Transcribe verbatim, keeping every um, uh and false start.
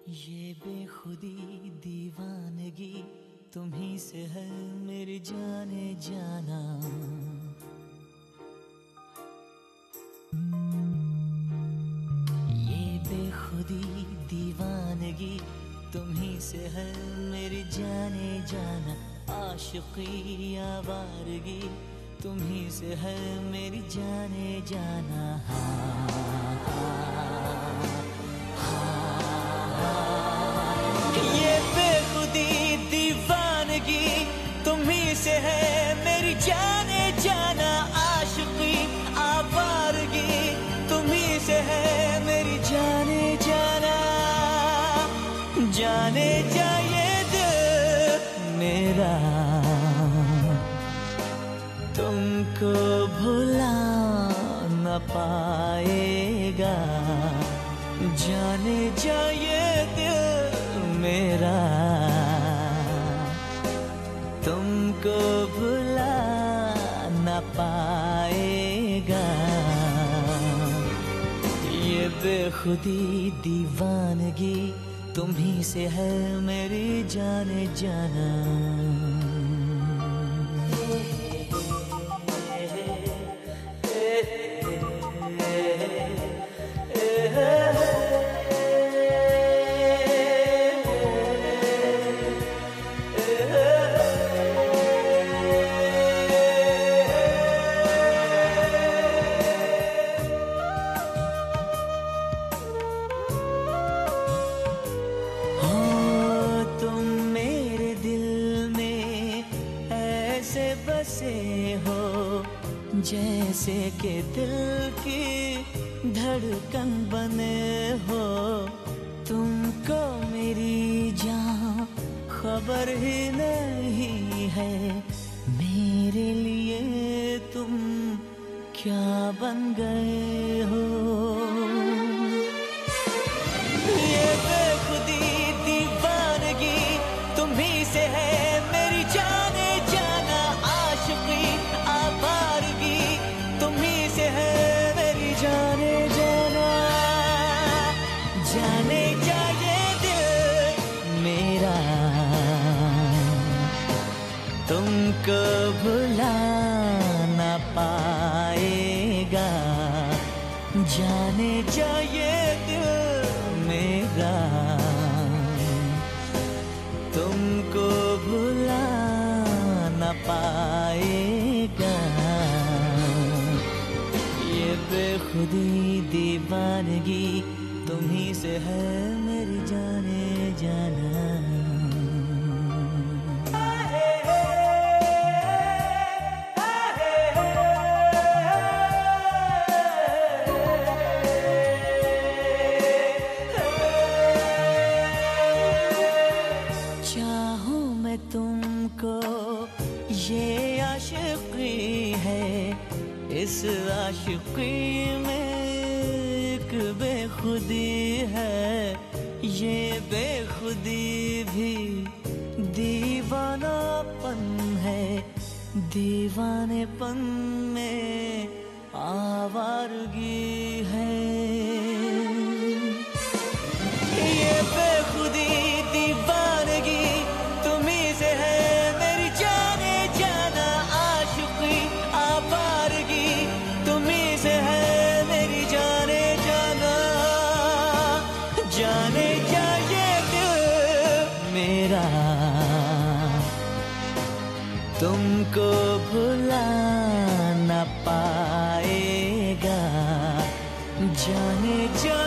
ये बेखुदी दीवानगी तुम्ही से है मेरी जाने जाना। ये बेखुदी दीवानगी तुम्ही से है मेरी जाने जाना। आशिकी आवारगी तुम्ही से है मेरी जाने जाना। हाँ, तुम्ही से है मेरी जाने जाना। आशिकी आवारगी तुम्ही से है मेरी जाने जाना। जाने जाए दिल मेरा तुमको भुला न पाएगा। जाने जाए दिल मेरा तुमको भुला न पाएगा। ये बेखुदी दीवानगी तुम्ही से है मेरी जाने जाना। बसे हो जैसे कि दिल की धड़कन बने हो। तुमको मेरी जान खबर ही नहीं है मेरे लिए तुम क्या बन गए हो। ये बेखुदी दीवानगी तुम्ही से है मेरी जाने जाना। आशिकी आवारगी तुम्ही से है मेरी जाने जाना। जाने जाए दिल मेरा तुमको भुला न पाएगा। जाने जाए दिल मेरा तुमको भुला न पाएगा। ये बेखुदी दीवानगी तुम्ही से है मेरी जाने जाना। तुमको ये आशिकी है, इस आशिकी में एक बेखुदी है। ये बेखुदी भी दीवानापन है, दीवानेपन में आवारगी है। ये बेखुदी दीवानगी तुम्ही से है मेरी जाने जाना। आशिकी आवारगी तुम्ही से है मेरी जाने जाना। जाने जाए दिल मेरा तुमको भुला न पाएगा। जाने जा